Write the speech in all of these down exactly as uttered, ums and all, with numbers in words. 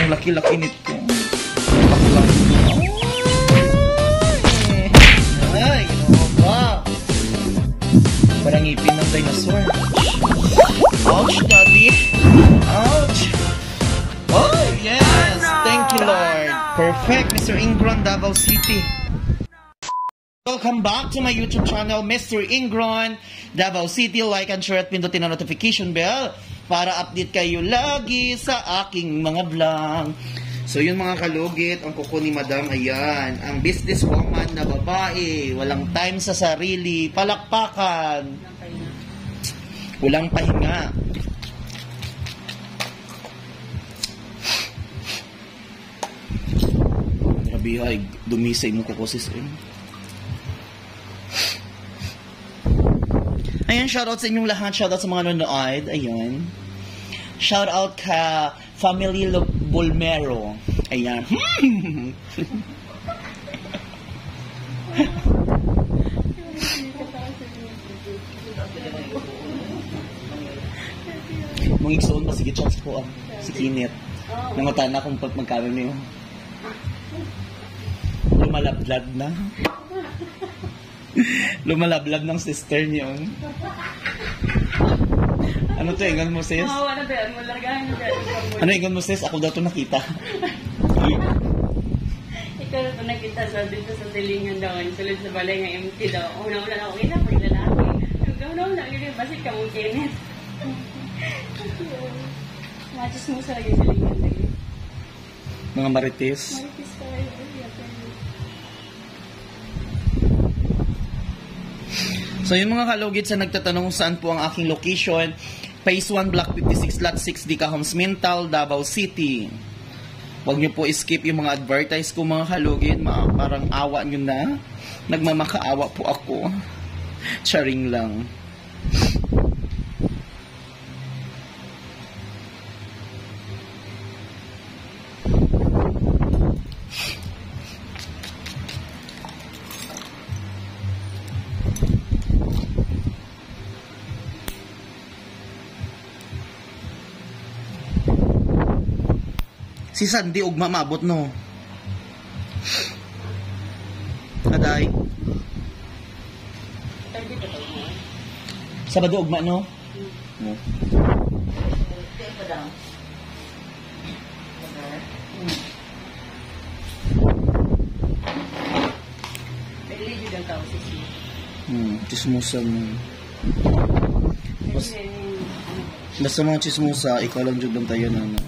Ang laki-laki nito. Baklang. Ay, ginawa ba? Parang ngipin ng dinosaur. Ouch, daddy. Ouch. Oh, yes. Thank you, Lord. Perfect, Mister Ingron, Davao City. Welcome back to my YouTube channel, Mister Ingron, Davao City. Like and share at pindutin ang notification bell para update kayo lagi sa aking mga vlog. So yun mga kalugit, ang kuko ni Madam, ayan, ang businesswoman na babae, walang time sa sarili, palakpakan, walang pahinga. Grabe ay, dumisay mo kuko sis. Eh. Ayan, shoutout sa inyong lahat, shoutout sa mga nanonood, ayan. Shoutout ka Family Bolmero. Ayan. Mga igsoon ba? Sige, chance ko ah. Si Kinit. Nangutan na kung magkano niyo. Lumalablad na. Lumalablad ng sister niyo. Ano to, ingon mo sis? Oo, ano ba yan? Malargahan na dyan. Ano ingon mo sis? Ako daw to nakita. Ikaw na ito nakita sa dito sa silingan daw. Sulod sa balay ng M T daw. Una-una na ako, ina, may lalaki. Una-una, hindi basit ka mong Kenneth. Machis mo sa lagi silingan lagi. Mga marites. Marites ka rin. So yung mga kalugit sa nagtatanong saan po ang aking location, Phase one, Block fifty-six, Lot six, Dica Homes Mintal, Davao City. Huwag niyo po skip yung mga advertise ko mga kalugit, mga parang awa nyo na. Nagmamakaawa po ako. Charing lang. Si Sandy ugma maabot no. Kaday. Sabado ugma no. No. Hmm, chismosa mo. Basta, basta mga chismosa, ikaw lang jud lang tayo na ano.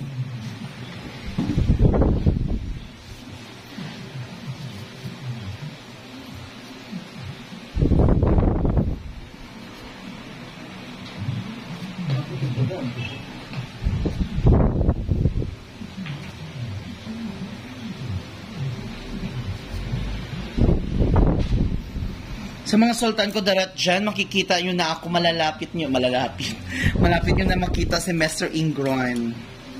Sa mga sultan ko darat dyan, makikita nyo na ako malalapit nyo, malalapit, malapit nyo na makita si Mister Ingron.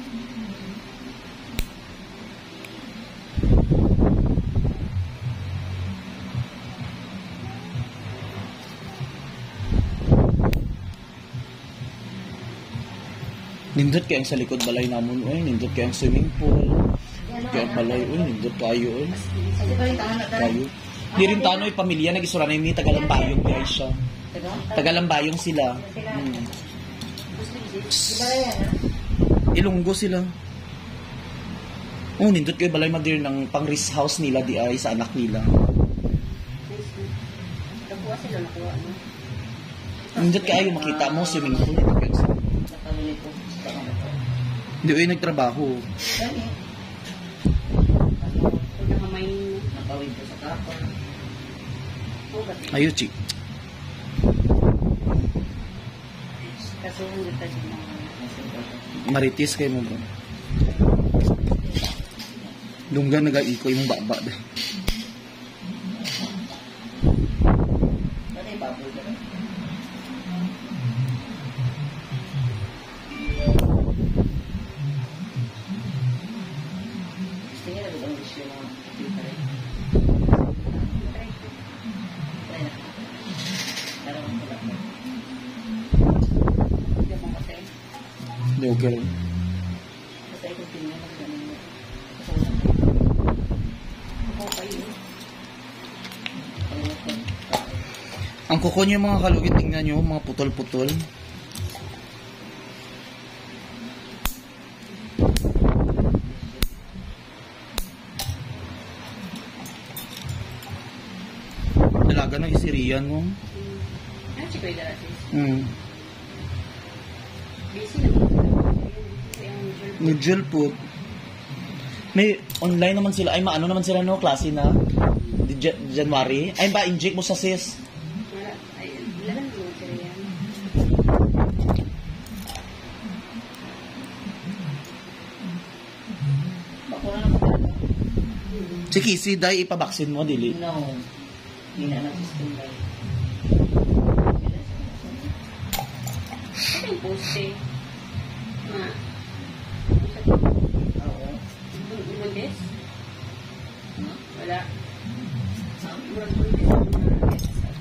Nindot kayang sa likod balay namon, oy, nindot kayang swimming pool, kayang balay, oy, nindot kayo, oy, kayo. Di rin tano'y pamilya, nag-isura na yung Tagalambayong guys siya. Tagalambayong sila. Hmm. Ilunggo sila. Oh, nindot kayo balay madir ng pang-rest house nila di ay sa anak nila. Nindot kayo makita mo swimming pool. Hindi ay nagtrabaho. Ayo, Chik. Maritis kayo mo bro. Lungga nag-aiko yung baba dahil. Hindi, okay lang. ko kayo. Ang kuko niyo mga kalugit, tingnan niyo, mga putol-putol. Dalaga na isiriyan mo. Hmm. Ah, chikoy dala sis. Hmm. Busy na po. Nujul po. May online naman sila. Ay, maano naman sila, no? Klase na. Di Jan- January. Ay, ba, inject mo sa sis? Wala. Ay, lalang mo sila yan. Bakura na magkano? Si Kissy, dahil ipabaksin mo, dili? No. Hindi na nag-system ba? Ito yung poste. Ma. Oo. Bundes? Wala. Ah, Murag bundes.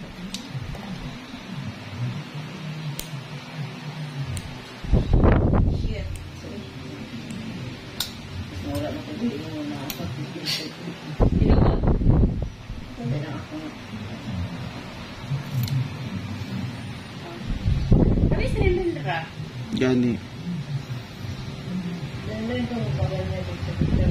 shit. Wala na ko din mo na ako. Dino ba? Hindi na ako. Kami sa Lindra. Gani. Lalo ito mo pa ganyan dito sa video.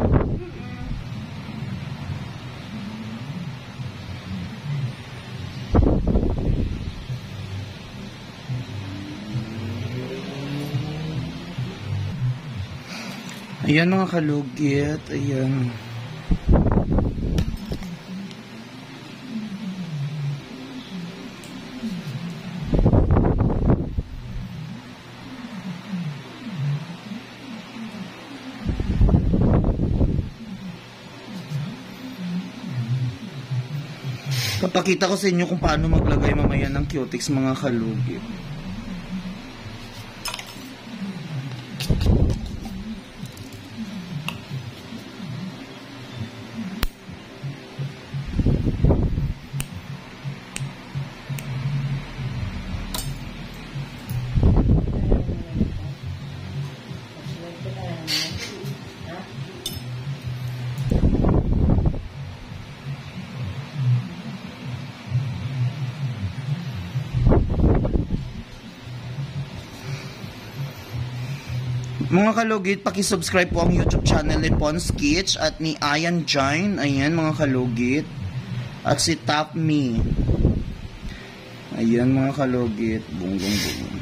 Ayan mga kalugit. Ayan. Papakita ko sa inyo kung paano maglagay mamaya ng cutex mga kalugit. Mga kalugit, paki-subscribe po ang YouTube channel ni Pons Kitch at ni Ayan Jine. Ayan mga kalugit. At si Top Me. Ayan mga kalugit. Bung bung bung.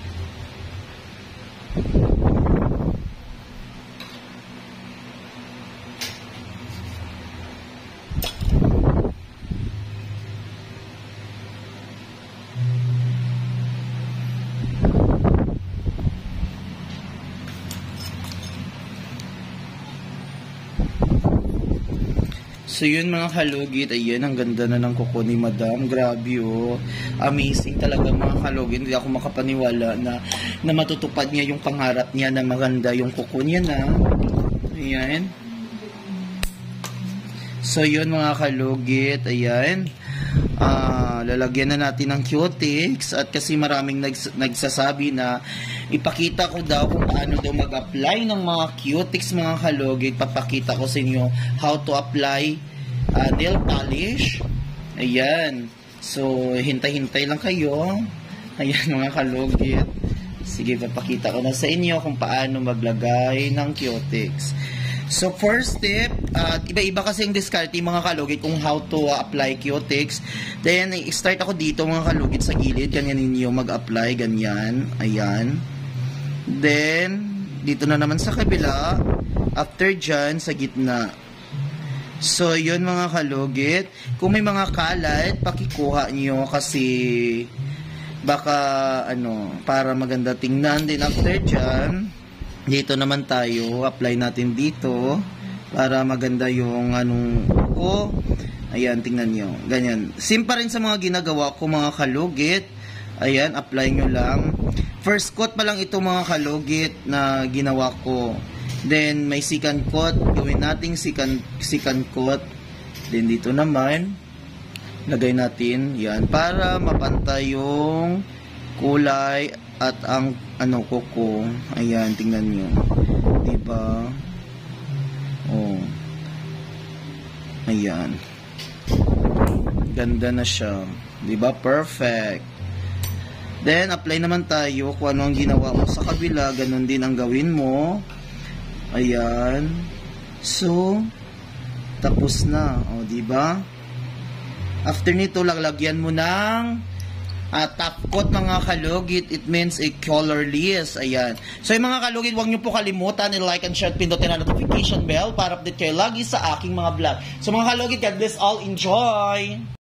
So yun mga kalugit, ayan, ang ganda na ng kuko ni Madam. Grabe oh. Amazing talaga mga kalugit. Hindi ako makapaniwala na, na matutupad niya yung pangarap niya na maganda yung kuko niya na. Ayan. So yun mga kalugit, ayan. Uh, lalagyan na natin ng cutex at kasi maraming nags nagsasabi na ipakita ko daw kung paano daw mag-apply ng mga cutex mga kalugit. Papakita ko sa inyo how to apply uh, nail polish. Ayan. So, hintay-hintay lang kayo. Ayan mga kalugit. Sige, papakita ko na sa inyo kung paano maglagay ng cutex. So, first step, uh, iba-iba kasi yung diskarte mga kalugit kung how to uh, apply cutex. Then, start ako dito mga kalugit sa gilid. Ganyan ninyo mag-apply. Ganyan. Ayan. Then, dito na naman sa kabila. After dyan, sa gitna. So, yun mga kalugit. Kung may mga kalat, pakikuha nyo kasi baka, ano, para maganda tingnan. Then, after dyan, dito naman tayo, apply natin dito para maganda yung anong ko. Ayan, tingnan nyo. Ganyan. Same pa rin sa mga ginagawa ko mga kalugit. Ayan, apply nyo lang. First coat pa lang ito mga kalugit na ginawa ko. Then, may second coat. Gawin natin second, second coat. Then, dito naman, lagay natin. Yan, para mapantay yung kulay at ang ano kuko. Ayan, tingnan nyo. Diba? Oh. Ayan. Ganda na siya. Diba? Perfect. Then, apply naman tayo kung ano ang ginawa mo sa kabila. Ganon din ang gawin mo. Ayan. So, tapos na. O, diba? After nito, lalagyan mo ng uh, top coat mga kalugit. It means a colorless. Ayan. So, yung mga kalugit, huwag nyo po kalimutan i-like and share at pindutin ang notification bell para update kayo lagi sa aking mga vlog. So, mga kalugit, God bless all. Enjoy!